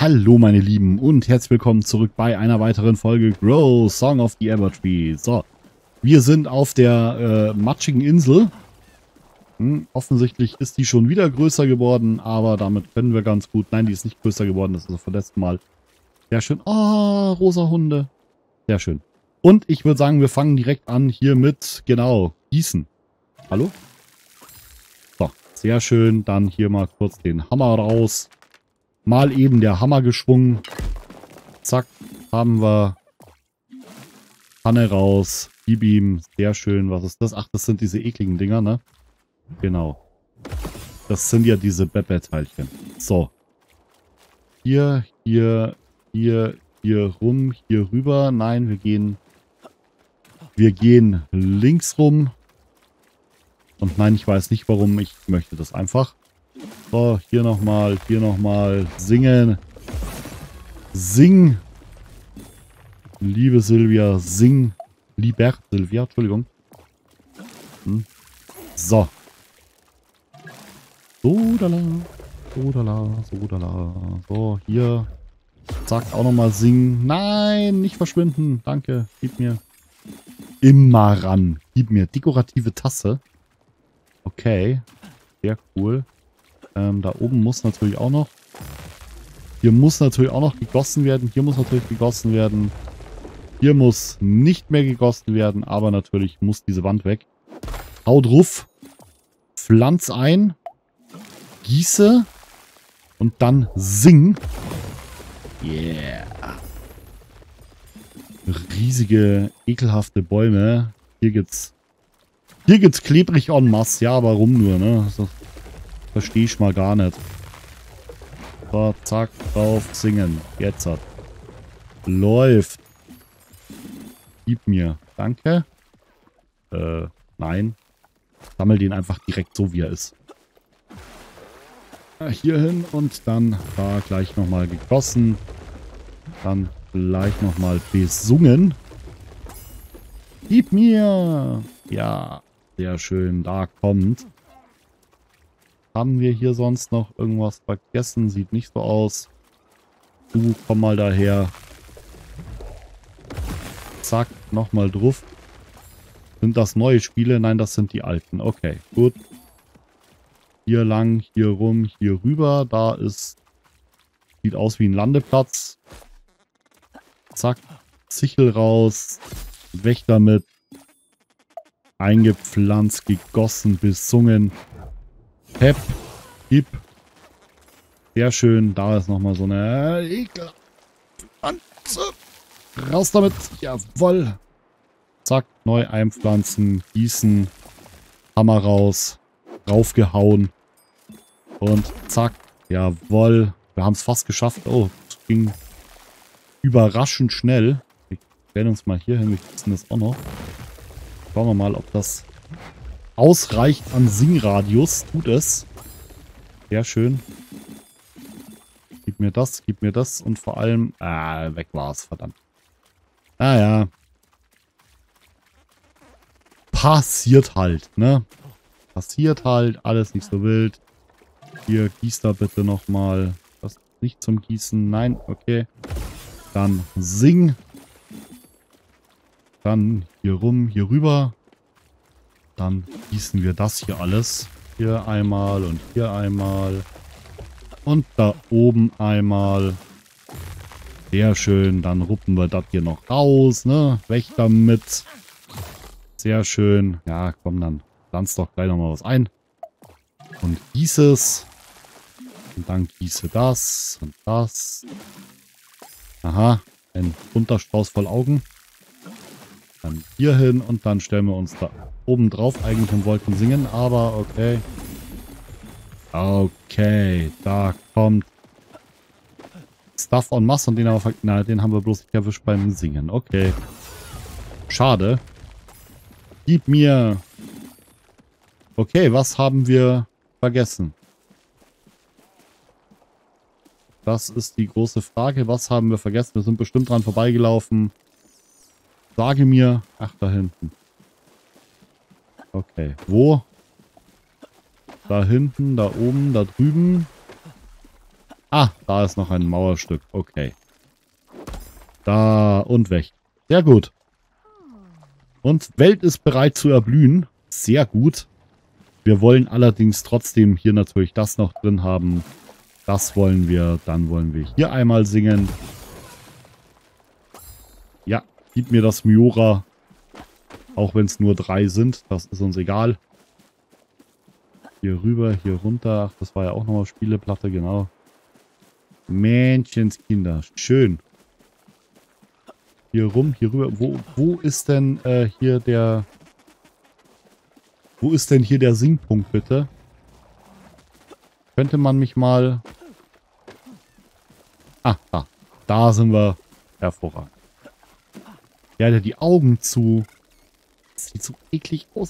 Hallo meine Lieben und herzlich willkommen zurück bei einer weiteren Folge Grow Song of the Evertree. So, wir sind auf der matschigen Insel. Offensichtlich ist die schon wieder größer geworden, aber damit können wir ganz gut. Nein, die ist nicht größer geworden, das ist vom letzten Mal. Sehr schön. Oh, rosa Hunde. Sehr schön. Und ich würde sagen, wir fangen direkt an hier mit, genau, Gießen. Hallo? So, sehr schön. Dann hier mal kurz den Hammer raus. Mal eben der Hammer geschwungen. Zack, haben wir Pfanne raus. Gib ihm. Sehr schön. Was ist das? Ach, das sind diese ekligen Dinger, ne? Genau. Das sind ja diese Beppe-Teilchen. So. Hier, hier, hier, hier rum, hier rüber. Nein, wir gehen links rum. Und nein, ich weiß nicht warum. Ich möchte das einfach. So, hier nochmal, singen. Sing. Liebe Silvia, sing. Lieber Silvia, Entschuldigung. So. Sodala, sodala, sodala. So, hier. Zack, auch nochmal singen. Nein, nicht verschwinden. Danke, gib mir. Immer ran. Gib mir. Dekorative Tasse. Okay. Sehr cool. Da oben muss natürlich auch noch. Hier muss natürlich auch noch gegossen werden. Hier muss natürlich gegossen werden. Hier muss nicht mehr gegossen werden. Aber natürlich muss diese Wand weg. Hau drauf. Pflanz ein. Gieße. Und dann sing. Yeah. Riesige, ekelhafte Bäume. Hier gibt's klebrig en masse. Ja, warum nur, ne? Das verstehe ich mal gar nicht. So, zack, drauf, singen. Jetzt hat. Läuft. Gib mir. Danke. Nein. Sammel den einfach direkt so, wie er ist. Ja, hier hin und dann da gleich nochmal gegossen. Dann gleich nochmal besungen. Gib mir. Ja, sehr schön. Da kommt. Haben wir hier sonst noch irgendwas vergessen? Sieht nicht so aus. Du, komm mal daher. Zack, nochmal drauf. Sind das neue Spiele? Nein, das sind die alten. Okay, gut. Hier lang, hier rum, hier rüber. Da ist... Sieht aus wie ein Landeplatz. Zack, Sichel raus. Weg damit. Eingepflanzt, gegossen, besungen. Pep, gib. Sehr schön. Da ist nochmal so eine Ekel. Raus damit. Jawoll. Zack, neu einpflanzen, gießen. Hammer raus. Raufgehauen. Und zack. Jawoll. Wir haben es fast geschafft. Oh, das ging überraschend schnell. Wir stellen uns mal hier hin. Wir gießen das auch noch. Schauen wir mal, ob das ausreicht an Singradius. Tut es. Sehr schön. Gib mir das und vor allem... weg war es, verdammt. Ja. Passiert halt, ne? Passiert halt, alles nicht so wild. Hier, gieß da bitte nochmal. Das nicht zum Gießen, nein, okay. Dann sing. Dann hier rum, hier rüber. Dann gießen wir das hier alles. Hier einmal und hier einmal. Und da oben einmal. Sehr schön. Dann ruppen wir das hier noch raus, ne? Weg damit. Sehr schön. Ja, komm, dann pflanz doch gleich nochmal was ein. Und gieße es. Und dann gieße das und das. Aha, ein bunter Strauß voll Augen. Dann hier hin und dann stellen wir uns da oben drauf. Eigentlich und wollten singen, aber okay. Okay, da kommt Stuff en masse und den haben wir bloß nicht erwischt beim Singen. Okay. Schade. Gib mir. Okay, was haben wir vergessen? Das ist die große Frage. Was haben wir vergessen? Wir sind bestimmt dran vorbeigelaufen. Sage mir. Ach, da hinten. Okay. Wo? Da hinten, da oben, da drüben. Ah, da ist noch ein Mauerstück. Okay. Da und weg. Sehr gut. Und Welt ist bereit zu erblühen. Sehr gut. Wir wollen allerdings trotzdem hier natürlich das noch drin haben. Das wollen wir. Dann wollen wir hier einmal singen. Ja, gib mir das Miura. Auch wenn es nur 3 sind. Das ist uns egal. Hier rüber, hier runter. Ach, das war ja auch nochmal Spieleplatte, genau. Menschenskinder. Schön. Hier rum, hier rüber. Wo ist denn hier der... Wo ist denn hier der Singpunkt, bitte? Könnte man mich mal... Ah, da. Da sind wir. Hervorragend. Ja, der hat die Augen zu. Das sieht so eklig aus.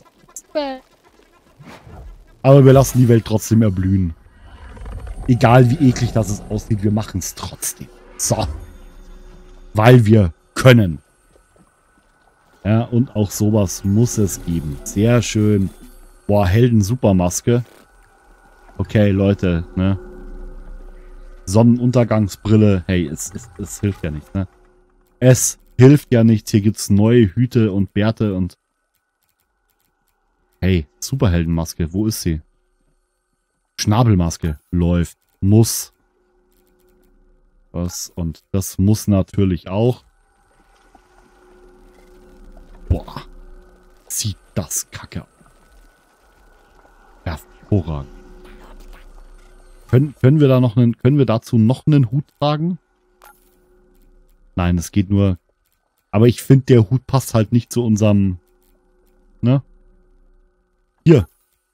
Aber wir lassen die Welt trotzdem erblühen. Egal wie eklig das aussieht, wir machen es trotzdem. So. Weil wir können. Ja, und auch sowas muss es geben. Sehr schön. Boah, Helden-Supermaske. Okay, Leute, ne? Sonnenuntergangsbrille. Hey, es hilft ja nichts, ne? Es hilft ja nichts. Hier gibt's neue Hüte und Bärte und... Hey, Superheldenmaske. Wo ist sie? Schnabelmaske. Läuft. Muss. Was? Und das muss natürlich auch. Boah. Sieht das kacke aus. Hervorragend. Können wir dazu noch einen Hut tragen? Nein, es geht nur... Aber ich finde, der Hut passt halt nicht zu unserem... Ne? Hier.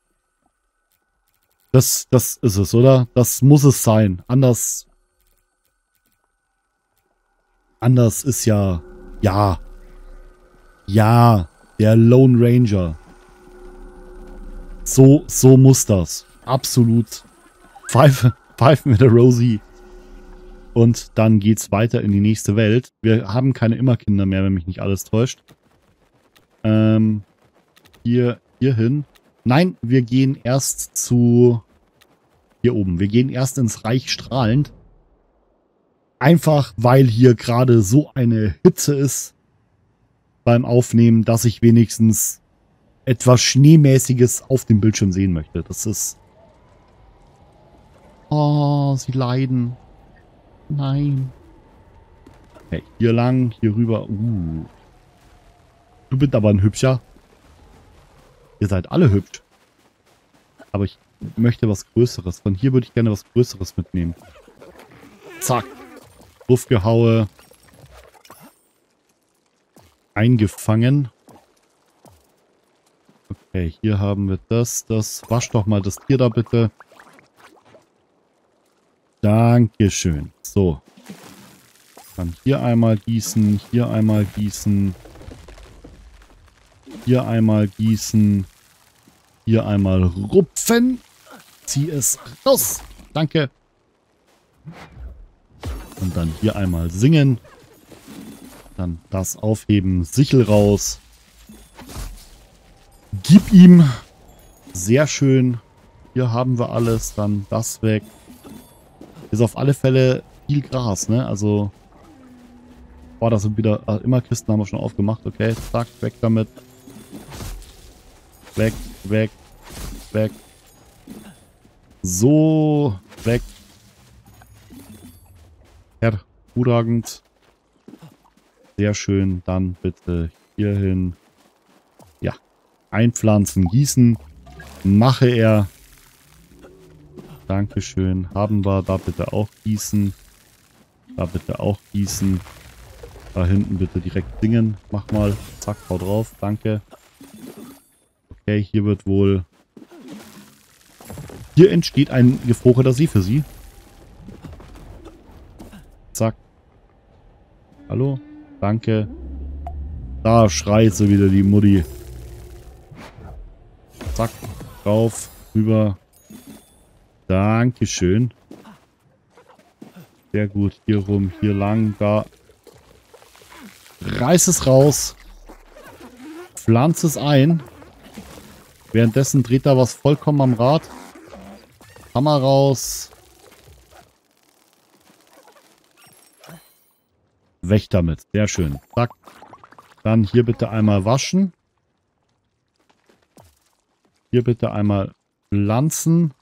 Das ist es, oder? Das muss es sein. Anders ist ja... Ja. Ja. Der Lone Ranger. So muss das. Absolut. Pfeife mit der Rosie. Und dann geht's weiter in die nächste Welt. Wir haben keine Immerkinder mehr, wenn mich nicht alles täuscht. Hier hin. Nein, wir gehen erst zu... Hier oben. Wir gehen erst ins Reich strahlend. Einfach, weil hier gerade so eine Hitze ist beim Aufnehmen, dass ich wenigstens etwas Schneemäßiges auf dem Bildschirm sehen möchte. Das ist... Oh, sie leiden. Nein. Okay, hier lang, hier rüber. Du bist aber ein Hübscher. Ihr seid alle hübsch. Aber ich möchte was Größeres. Von hier würde ich gerne was Größeres mitnehmen. Zack. Luftgehaue. Eingefangen. Okay, hier haben wir das. Wasch doch mal das Tier da bitte. Dankeschön. So. Dann hier einmal gießen. Hier einmal gießen. Hier einmal gießen. Hier einmal rupfen. Zieh es raus. Danke. Und dann hier einmal singen. Dann das aufheben. Sichel raus. Gib ihm. Sehr schön. Hier haben wir alles. Dann das weg. Ist auf alle Fälle viel Gras, ne? Also... Boah, das sind wieder... immer Kisten haben wir schon aufgemacht. Okay, zack, weg damit. Weg, weg, weg. So, weg. Hervorragend. Sehr schön. Dann bitte hier hin. Ja. Einpflanzen, gießen. Mache er. Dankeschön. Haben wir. Da bitte auch gießen. Da bitte auch gießen. Da hinten bitte direkt singen. Mach mal. Zack, hau drauf. Danke. Okay, hier wird wohl... Hier entsteht ein gefrorener See für sie. Zack. Hallo? Danke. Da schreit sie wieder, die Mutti. Zack. Drauf. Rüber. Dankeschön. Sehr gut. Hier rum, hier lang, da. Reiß es raus. Pflanz es ein. Währenddessen dreht da was vollkommen am Rad. Hammer raus. Weg damit. Sehr schön. Zack. Dann hier bitte einmal waschen. Hier bitte einmal pflanzen.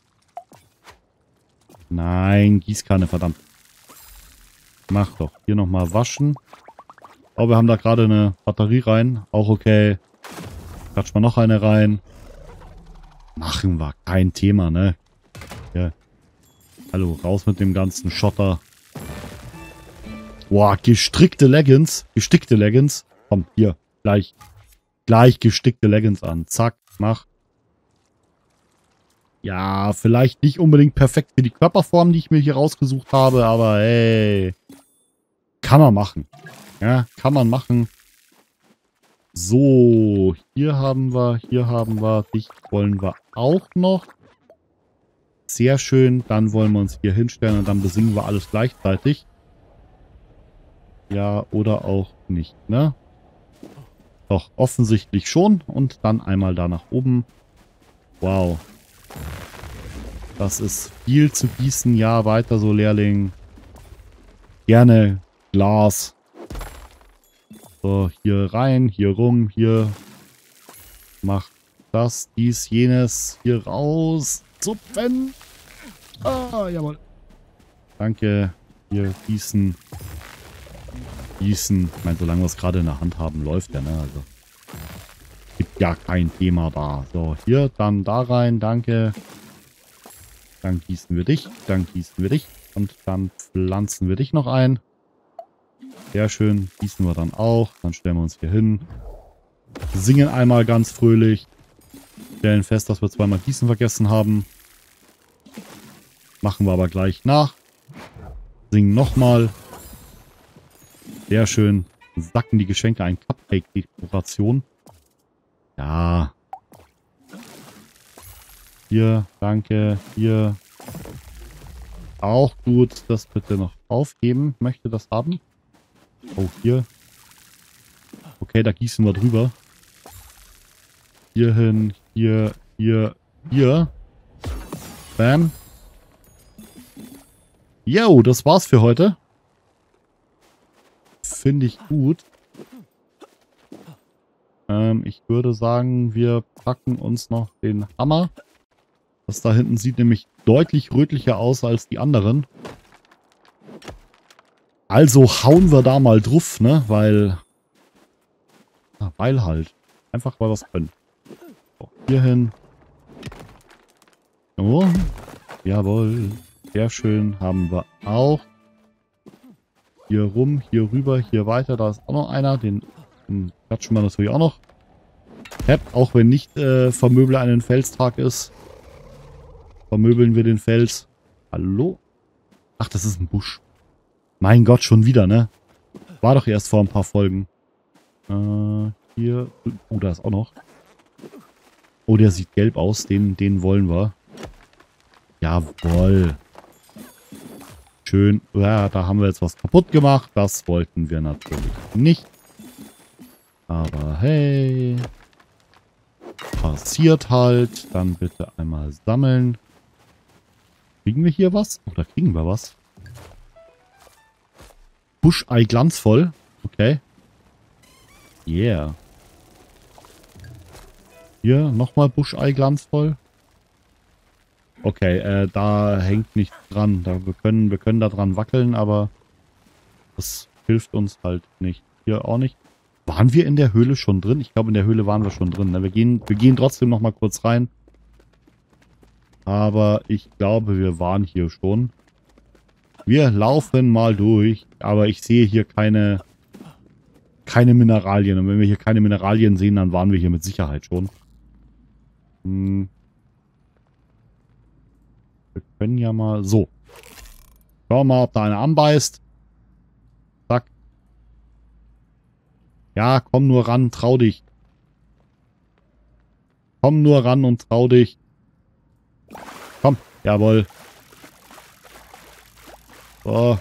Nein, Gießkanne, verdammt. Mach doch. Hier nochmal waschen. Oh, wir haben da gerade eine Batterie rein. Auch okay. Klatsch mal noch eine rein. Machen wir. Kein Thema, ne? Ja. Hallo, raus mit dem ganzen Schotter. Boah, gestrickte Leggings. Gestickte Leggings. Komm, hier. Gleich gestickte Leggings an. Zack, mach. Ja, vielleicht nicht unbedingt perfekt für die Körperform, die ich mir hier rausgesucht habe, aber hey. Kann man machen. Ja, kann man machen. So, hier haben wir. Dich wollen wir auch noch. Sehr schön. Dann wollen wir uns hier hinstellen und dann besingen wir alles gleichzeitig. Ja, oder auch nicht, ne? Doch, offensichtlich schon. Und dann einmal da nach oben. Wow. Das ist viel zu gießen. Ja, weiter so, Lehrling. Gerne Glas. So, hier rein, hier rum, hier. Mach das, dies, jenes. Hier raus. Zupfen. Ah, jawohl. Danke. Hier gießen. Gießen. Ich meine, solange wir es gerade in der Hand haben, läuft ja, ne? Also. Gibt ja kein Thema da. So, hier, dann da rein. Danke. Dann gießen wir dich. Dann gießen wir dich. Und dann pflanzen wir dich noch ein. Sehr schön. Gießen wir dann auch. Dann stellen wir uns hier hin. Singen einmal ganz fröhlich. Stellen fest, dass wir zweimal Gießen vergessen haben. Machen wir aber gleich nach. Singen nochmal. Sehr schön. Sacken die Geschenke ein. Cupcake-Dekoration. Ja. Hier, danke. Hier. Auch gut. Das bitte noch aufheben. Möchte das haben. Oh, hier. Okay, da gießen wir drüber. Hier hin, hier, hier, hier. Bam. Yo, das war's für heute. Finde ich gut. Ich würde sagen, wir packen uns noch den Hammer. Das da hinten sieht nämlich deutlich rötlicher aus als die anderen. Also hauen wir da mal drauf, ne? Weil halt. Einfach weil wir es können. So, hier hin. Oh. Jawohl. Sehr schön. Haben wir auch. Hier rum, hier rüber, hier weiter. Da ist auch noch einer. Den klatschen wir natürlich auch noch. Auch wenn nicht Vermöbel einen Felstag ist. Vermöbeln wir den Fels. Hallo? Ach, das ist ein Busch. Mein Gott, schon wieder, ne? War doch erst vor ein paar Folgen. Hier. Oh, da ist auch noch. Oh, der sieht gelb aus. Den wollen wir. Jawohl. Schön. Ja, da haben wir jetzt was kaputt gemacht. Das wollten wir natürlich nicht. Aber hey. Passiert halt. Dann bitte einmal sammeln. Kriegen wir hier was? Oder kriegen wir was? Buschei glanzvoll. Okay. Yeah. Hier nochmal Buschei glanzvoll. Okay, da hängt nichts dran. Wir können da dran wackeln, aber das hilft uns halt nicht. Hier auch nicht. Waren wir in der Höhle schon drin? Ich glaube, in der Höhle waren wir schon drin. Ne? Wir gehen trotzdem nochmal kurz rein. Aber ich glaube, wir waren hier schon. Wir laufen mal durch. Aber ich sehe hier keine Mineralien. Und wenn wir hier keine Mineralien sehen, dann waren wir hier mit Sicherheit schon. Wir können ja mal... So. Schauen wir mal, ob da einer anbeißt. Zack. Ja, komm nur ran, trau dich. Komm nur ran und trau dich. Komm, jawohl. So.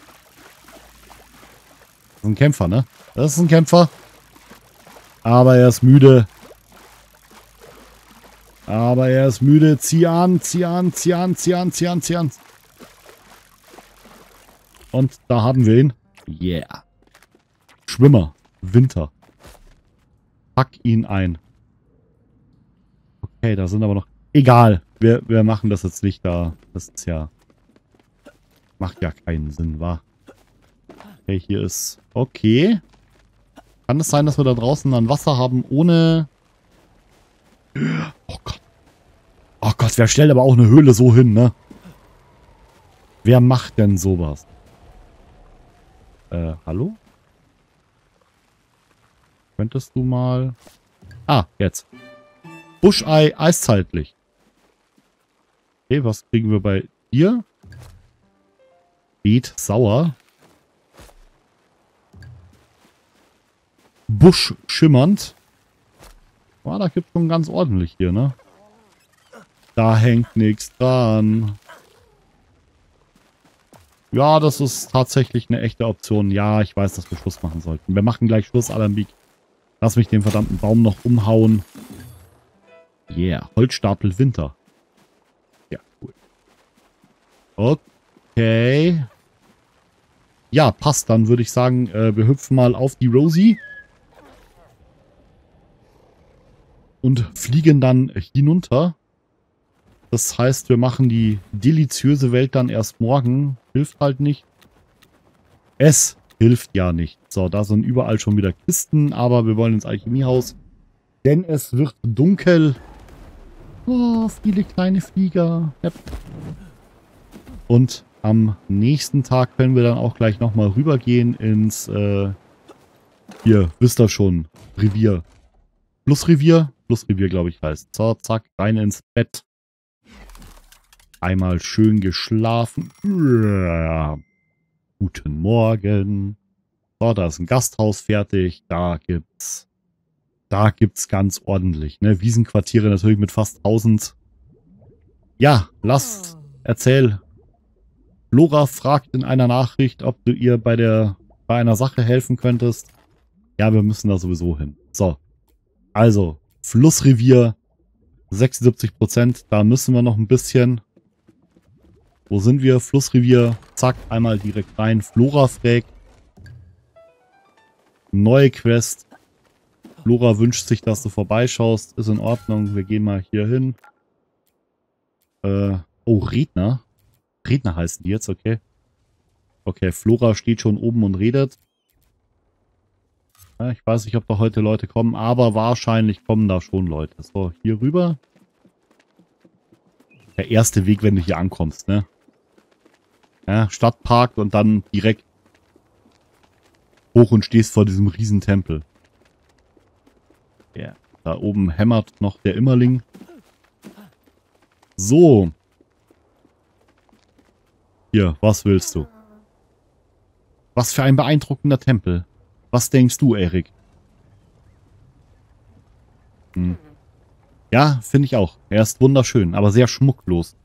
Das ist ein Kämpfer, ne? Das ist ein Kämpfer. Aber er ist müde. Aber er ist müde. Zieh an, zieh an, zieh an, zieh an, zieh an, zieh an. Und da haben wir ihn. Yeah. Schwimmer. Winter. Pack ihn ein. Okay, da sind aber noch... Egal. Wir machen das jetzt nicht da. Das ist ja... Macht ja keinen Sinn, wa? Okay, hier ist... Okay. Kann es sein, dass wir da draußen dann Wasser haben ohne... Oh Gott. Oh Gott, wer stellt aber auch eine Höhle so hin, ne? Wer macht denn sowas? Hallo? Könntest du mal... Ah, jetzt. Buschei, Eiszeitlicht. Okay, was kriegen wir bei dir? Beet, sauer. Busch, schimmernd. Oh, da gibt es schon ganz ordentlich hier, ne? Da hängt nichts dran. Ja, das ist tatsächlich eine echte Option. Ja, ich weiß, dass wir Schluss machen sollten. Wir machen gleich Schluss, Alambik. Lass mich den verdammten Baum noch umhauen. Yeah, Holzstapel Winter. Ja, cool. Okay. Ja, passt. Dann würde ich sagen, wir hüpfen mal auf die Rosie. Und fliegen dann hinunter. Das heißt, wir machen die deliziöse Welt dann erst morgen. Hilft halt nicht. Es hilft ja nicht. So, da sind überall schon wieder Kisten, aber wir wollen ins Alchemiehaus. Denn es wird dunkel. Oh, viele kleine Flieger. Yep. Und am nächsten Tag können wir dann auch gleich nochmal rübergehen ins, hier, wisst ihr schon, Revier. Flussrevier? Flussrevier, glaube ich, heißt. So, zack, rein ins Bett. Einmal schön geschlafen. Ja. Guten Morgen. So, da ist ein Gasthaus fertig. Da gibt's ganz ordentlich, ne? Wiesenquartiere natürlich mit fast 1000. Ja, erzähl. Flora fragt in einer Nachricht, ob du ihr bei einer Sache helfen könntest. Ja, wir müssen da sowieso hin. So. Also, Flussrevier 76%. Da müssen wir noch ein bisschen. Wo sind wir? Flussrevier. Zack, einmal direkt rein. Flora fragt. Neue Quest. Flora wünscht sich, dass du vorbeischaust. Ist in Ordnung. Wir gehen mal hier hin. Oh, Redner. Redner heißen die jetzt, okay. Okay, Flora steht schon oben und redet. Ja, ich weiß nicht, ob da heute Leute kommen, aber wahrscheinlich kommen da schon Leute. So, hier rüber. Der erste Weg, wenn du hier ankommst, ne? Ja, Stadtpark und dann direkt hoch und stehst vor diesem Riesentempel. Ja, da oben hämmert noch der Immerling. So. Hier, was willst du? Was für ein beeindruckender Tempel. Was denkst du, Erik? Hm. Ja, finde ich auch. Er ist wunderschön, aber sehr schmucklos.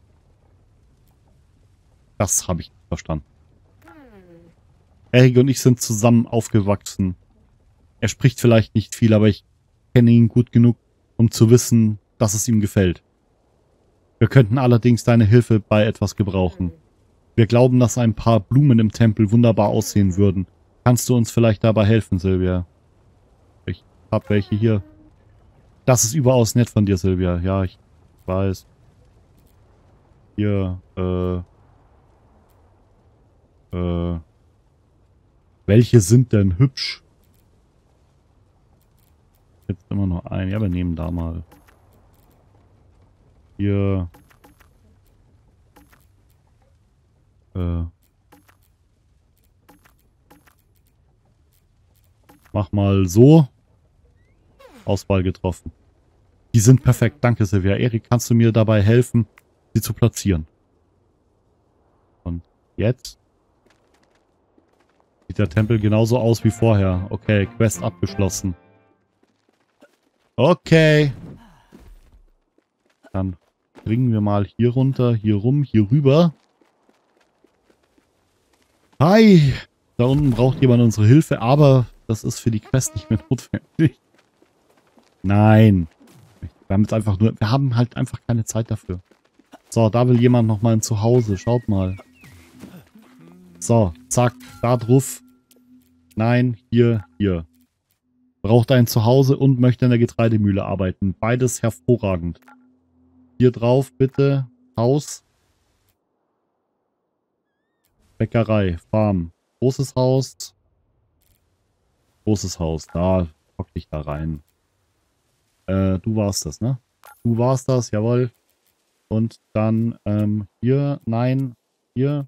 Das habe ich nicht verstanden. Erik und ich sind zusammen aufgewachsen. Er spricht vielleicht nicht viel, aber ich kenne ihn gut genug, um zu wissen, dass es ihm gefällt. Wir könnten allerdings deine Hilfe bei etwas gebrauchen. Wir glauben, dass ein paar Blumen im Tempel wunderbar aussehen würden. Kannst du uns vielleicht dabei helfen, Silvia? Ich habe welche hier. Das ist überaus nett von dir, Silvia. Ja, ich weiß. Hier, welche sind denn hübsch? Jetzt immer noch ein. Ja, wir nehmen da mal. Hier. Mach mal so. Auswahl getroffen. Die sind perfekt. Danke, Silvia. Erik, kannst du mir dabei helfen, sie zu platzieren? Und jetzt? Sieht der Tempel genauso aus wie vorher. Okay, Quest abgeschlossen. Okay. Dann bringen wir mal hier runter, hier rum, hier rüber. Hi! Da unten braucht jemand unsere Hilfe, aber das ist für die Quest nicht mehr notwendig. Nein. Wir haben halt einfach keine Zeit dafür. So, da will jemand noch mal ein Zuhause. Schaut mal. So, zack, da drauf. Nein, hier, hier. Braucht ein Zuhause und möchte in der Getreidemühle arbeiten. Beides hervorragend. Hier drauf bitte. Haus. Bäckerei. Farm. Großes Haus. Großes Haus. Da hock ich da rein. Du warst das, ne? Du warst das, jawohl. Und dann hier, nein, hier.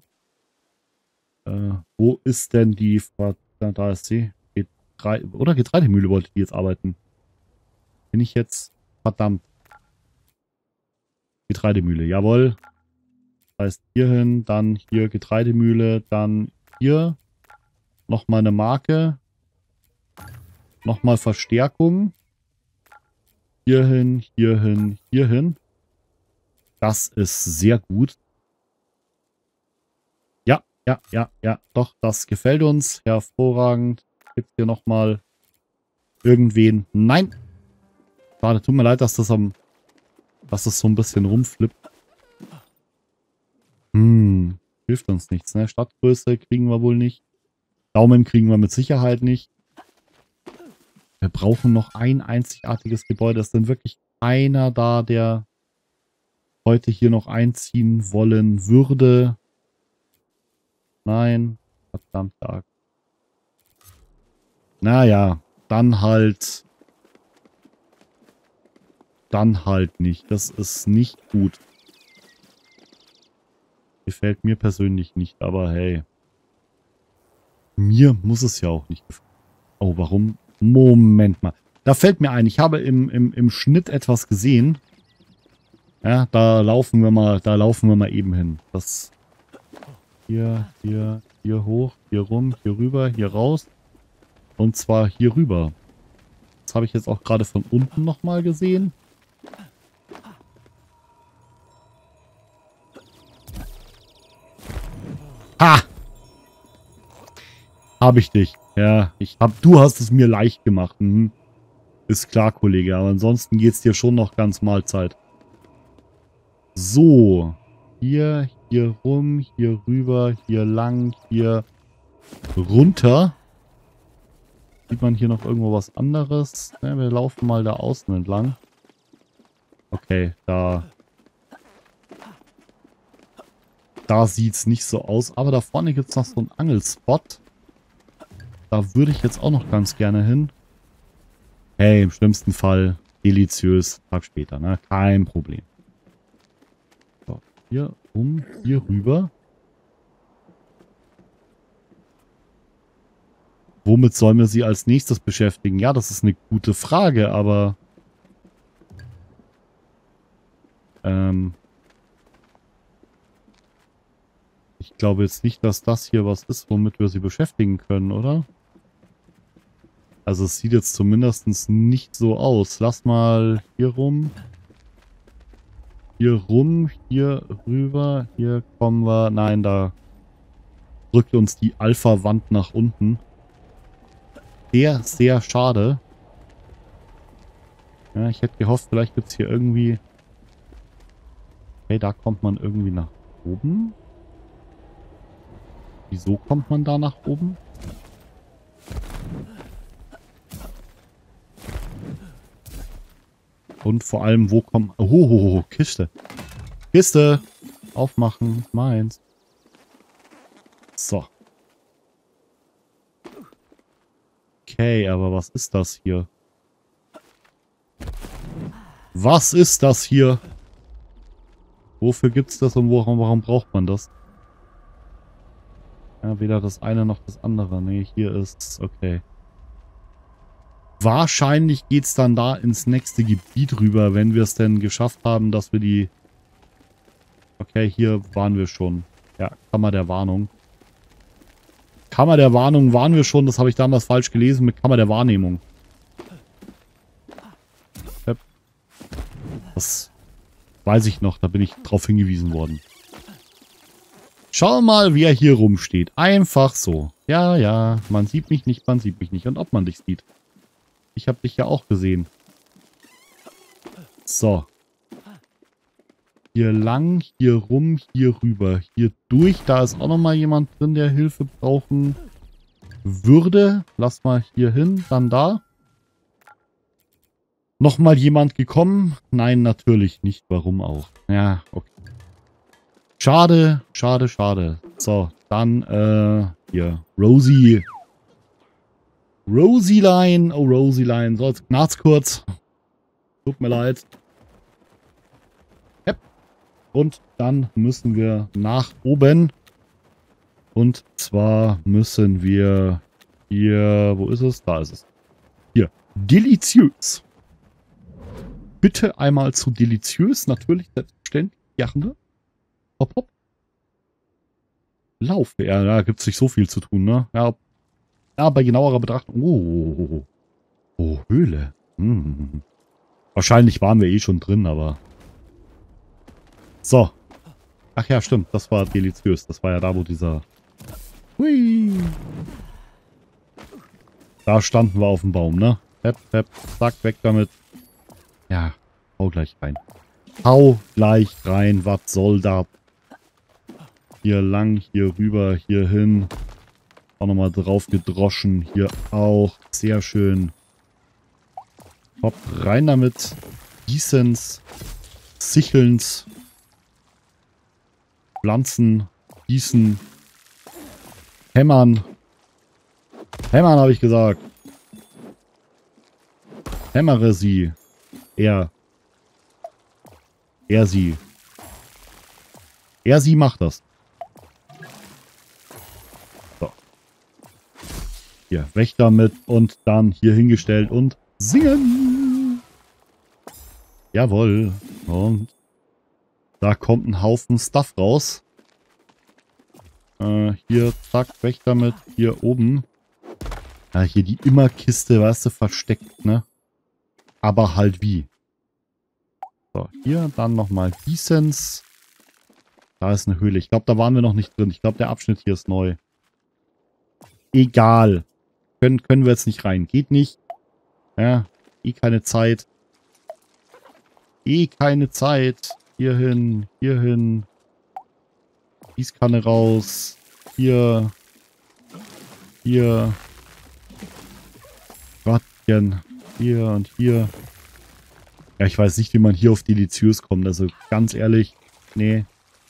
Wo ist denn die... Da ist sie. Oder Getreidemühle wollte die jetzt arbeiten. Bin ich jetzt... Verdammt. Getreidemühle, jawohl. Das heißt hierhin, dann hier Getreidemühle, dann hier. Nochmal eine Marke. Nochmal Verstärkung. Hierhin, hierhin, hierhin. Das ist sehr gut. Ja, ja, ja, ja. Doch, das gefällt uns. Hervorragend. Gibt hier nochmal irgendwen? Nein. Schade, tut mir leid, dass das so ein bisschen rumflippt. Hilft uns nichts, ne? Stadtgröße kriegen wir wohl nicht. Daumen kriegen wir mit Sicherheit nicht. Wir brauchen noch ein einzigartiges Gebäude. Es ist denn wirklich keiner da, der heute hier noch einziehen wollen würde. Nein. Verdammt stark. Naja, dann halt nicht. Das ist nicht gut. Gefällt mir persönlich nicht, aber hey. Mir muss es ja auch nicht gefallen. Oh, warum? Moment mal. Da fällt mir ein, ich habe im Schnitt etwas gesehen. Ja, da laufen wir mal eben hin. Das hier hoch, hier rum, hier rüber, hier raus. Und zwar hier rüber. Das habe ich jetzt auch gerade von unten nochmal gesehen. Ha! Habe ich dich. Ja, du hast es mir leicht gemacht. Ist klar, Kollege. Aber ansonsten geht es dir schon noch ganz Mahlzeit. So. Hier rum, hier rüber, hier lang, hier runter. Sieht man hier noch irgendwo was anderes? Ja, wir laufen mal da außen entlang. Okay, da sieht es nicht so aus. Aber da vorne gibt es noch so einen Angelspot. Da würde ich jetzt auch noch ganz gerne hin. Hey, im schlimmsten Fall deliziös. Tag später, ne? Kein Problem. So, hier rum, hier rüber. Womit sollen wir sie als nächstes beschäftigen? Ja, das ist eine gute Frage, aber... ich glaube jetzt nicht, dass das hier was ist, womit wir sie beschäftigen können, oder? Also es sieht jetzt zumindest nicht so aus. Lass mal hier rum, hier rüber, hier kommen wir... Nein, da drückt uns die Alpha-Wand nach unten. Sehr, sehr schade. Ja, ich hätte gehofft, vielleicht gibt es hier irgendwie... Hey, da kommt man irgendwie nach oben. Wieso kommt man da nach oben? Und vor allem, wo kommt... Oh, Kiste. Kiste! Aufmachen. Meins. So. Okay, aber was ist das hier? Was ist das hier? Wofür gibt's das und warum braucht man das? Ja, weder das eine noch das andere. Nee, hier ist's. Okay. Wahrscheinlich geht's dann da ins nächste Gebiet rüber, wenn wir es denn geschafft haben, dass wir die... Okay, hier waren wir schon. Ja, Kammer der Warnung. Kammer der Warnung waren wir schon. Das habe ich damals falsch gelesen mit Kammer der Wahrnehmung. Das weiß ich noch. Da bin ich drauf hingewiesen worden. Schau mal, wie er hier rumsteht. Einfach so. Ja, ja. Man sieht mich nicht, man sieht mich nicht. Und ob man dich sieht. Ich habe dich ja auch gesehen. So. Hier lang, hier rum, hier rüber. Hier durch. Da ist auch nochmal jemand drin, der Hilfe brauchen würde. Lass mal hier hin, dann da. Nochmal jemand gekommen? Nein, natürlich nicht. Warum auch? Ja, okay. Schade, schade, schade. So, dann, hier. Rosie. Rosie-Line. Oh, Rosie-Line. So, jetzt knarrt's kurz. Tut mir leid. Yep. Und dann müssen wir nach oben. Und zwar müssen wir hier, wo ist es? Da ist es. Hier, deliziös. Bitte einmal zu deliziös, natürlich, selbstverständlich. Gerne. Hopp, hopp. Lauf. Ja, da gibt es nicht so viel zu tun, ne? Ja, ja, bei genauerer Betrachtung. Oh, Höhle. Hm. Wahrscheinlich waren wir eh schon drin, aber... So. Ach ja, stimmt. Das war deliziös. Das war ja da, wo dieser... Hui. Da standen wir auf dem Baum, ne? Hepp, hepp, zack, weg damit. Ja, hau gleich rein. Hau gleich rein, was soll da? Hier lang, hier rüber, hier hin. Auch nochmal drauf gedroschen. Hier auch. Sehr schön. Hopp, rein damit. Gießens. Sichelns. Pflanzen. Gießen. Hämmern. Hämmern, habe ich gesagt. Hämmere sie. Er sie. Er sie macht das. So. Hier, weg damit und dann hier hingestellt und singen. Jawohl. Und da kommt ein Haufen Stuff raus. Hier, zack, weg damit. Hier oben. Ja, hier die Immerkiste, weißt du, versteckt, ne? Aber halt wie. So, hier dann nochmal Gießens. Da ist eine Höhle. Ich glaube, da waren wir noch nicht drin. Ich glaube, der Abschnitt hier ist neu. Egal. Können wir jetzt nicht rein. Geht nicht. Ja, eh keine Zeit. Eh keine Zeit. Hier hin, hier hin. Gießkanne raus. Hier. Hier. Wattchen. Hier und hier. Ja, ich weiß nicht, wie man hier auf deliziös kommt. Also ganz ehrlich, nee.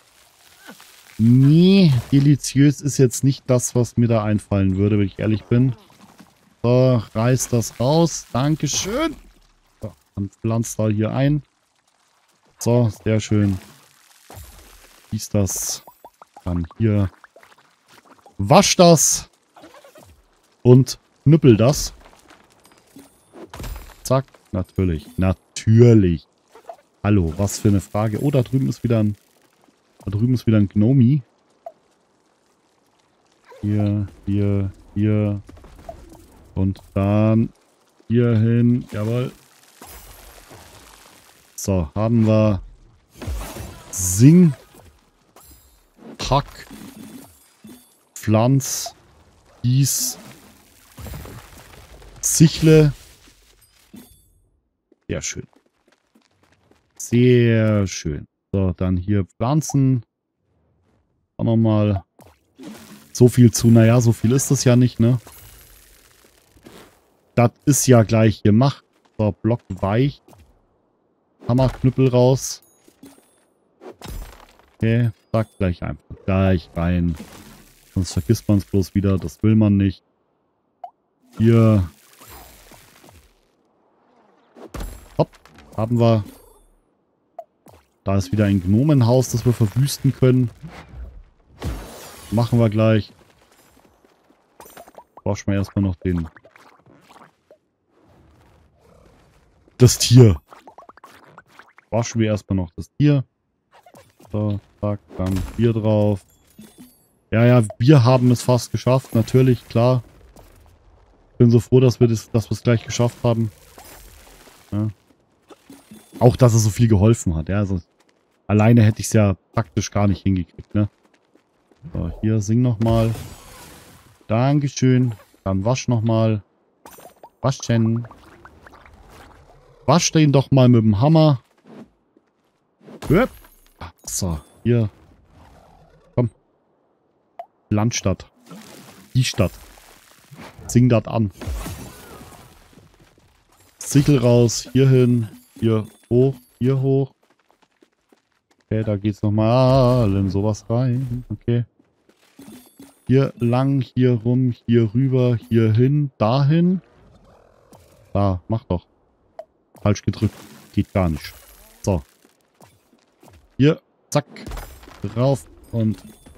Nee, deliziös ist jetzt nicht das, was mir da einfallen würde, wenn ich ehrlich bin. So, reiß das raus. Dankeschön. So, dann pflanzt da hier ein. So, sehr schön. Gieß das. Dann hier. Wasch das. Und knüppel das. Zack. Natürlich. Natürlich. Hallo, was für eine Frage. Oh, da drüben ist wieder ein... Da drüben ist wieder ein Gnomi. Hier, hier, hier. Und dann hier hin. Jawohl. So, haben wir Sing, Hack, Pflanz, Gieß, Sichle. Sehr schön. Sehr schön. So, dann hier Pflanzen. Auch nochmal so viel zu. Naja, so viel ist das ja nicht, ne? Das ist ja gleich gemacht. So, Block weich. Hammerknüppel raus. Okay, zack, gleich einfach. Gleich rein. Sonst vergisst man es bloß wieder. Das will man nicht. Hier. Hopp, haben wir. Da ist wieder ein Gnomenhaus, das wir verwüsten können. Machen wir gleich. Waschen wir erstmal noch das Tier. Waschen wir erstmal noch das Tier. So, zack, dann Bier drauf. Ja, wir haben es fast geschafft. Natürlich, klar. Ich bin so froh, dass wir es gleich geschafft haben. Ja. Auch, dass es so viel geholfen hat. Ja, also alleine hätte ich es ja praktisch gar nicht hingekriegt, ne? So, hier sing nochmal. Dankeschön. Dann wasch nochmal. Waschen. Wasch den doch mal mit dem Hammer. So, hier. Komm. Landstadt. Die Stadt. Sing das an. Sichel raus, hier hin, hier hoch, hier hoch. Okay, da geht's nochmal in sowas rein. Okay. Hier lang, hier rum, hier rüber, hier hin, dahin. Da, mach doch. Falsch gedrückt. Geht gar nicht. So. Hier, zack. Rauf und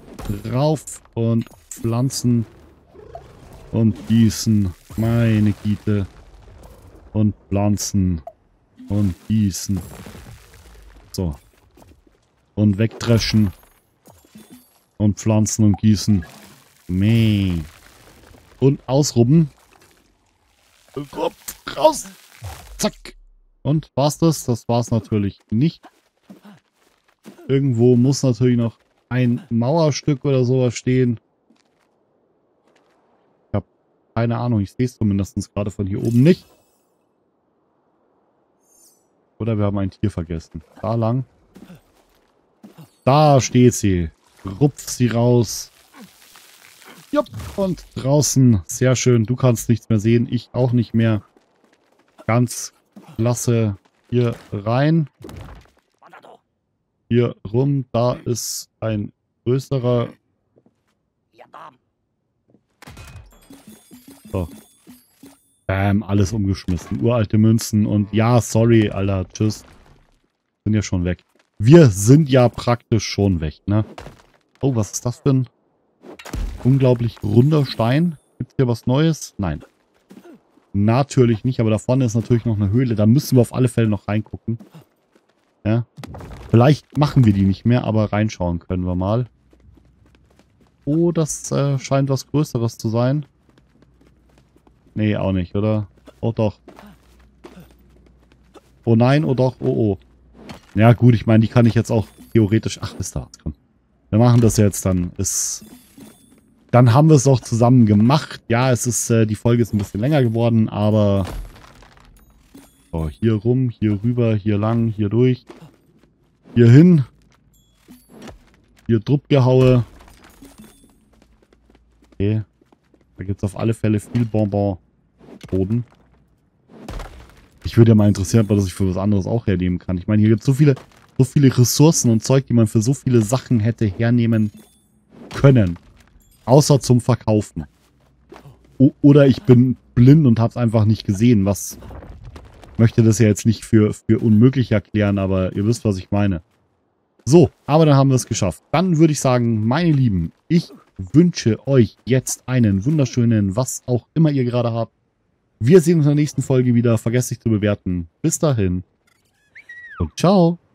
pflanzen und gießen. Meine Güte. Und pflanzen und gießen. So. Und wegdreschen. Und pflanzen und gießen. Meh. Und ausrubben. Raus. Zack. Und war's das? Das war's natürlich nicht. Irgendwo muss natürlich noch ein Mauerstück oder sowas stehen. Ich habe keine Ahnung. Ich sehe es zumindest gerade von hier oben nicht. Oder wir haben ein Tier vergessen. Da lang. Da steht sie. Rupf sie raus. Jupp. Und draußen. Sehr schön. Du kannst nichts mehr sehen. Ich auch nicht mehr. Ganz klasse. Hier rein. Hier rum. Da ist ein größerer. So. Bam. Alles umgeschmissen. Uralte Münzen. Und ja, sorry, Alter. Tschüss. Sind ja schon weg. Wir sind ja praktisch schon weg, ne? Oh, was ist das für ein unglaublich runder Stein? Gibt es hier was Neues? Nein. Natürlich nicht, aber da vorne ist natürlich noch eine Höhle. Da müssen wir auf alle Fälle noch reingucken. Ja. Vielleicht machen wir die nicht mehr, aber reinschauen können wir mal. Oh, das scheint was Größeres zu sein. Nee, auch nicht, oder? Oh, doch. Oh nein, oh doch, oh oh. Ja gut, ich meine, die kann ich jetzt auch theoretisch... Ach, ist da. Komm. Wir machen das jetzt, dann ist... Dann haben wir es auch zusammen gemacht. Ja, es ist, die Folge ist ein bisschen länger geworden, aber... So, hier rum, hier rüber, hier lang, hier durch. Hier hin. Hier Druppgehaue. Okay. Da gibt es auf alle Fälle viel Bonbon-Boden. Ich würde ja mal interessieren, ob man das für was anderes auch hernehmen kann. Ich meine, hier gibt es so viele Ressourcen und Zeug, die man für so viele Sachen hätte hernehmen können. Außer zum Verkaufen. Oder ich bin blind und habe es einfach nicht gesehen. Was möchte das ja jetzt nicht für unmöglich erklären, aber ihr wisst, was ich meine. So, aber dann haben wir es geschafft. Dann würde ich sagen, meine Lieben, ich wünsche euch jetzt einen wunderschönen, was auch immer ihr gerade habt. Wir sehen uns in der nächsten Folge wieder. Vergesst nicht zu bewerten. Bis dahin und ciao.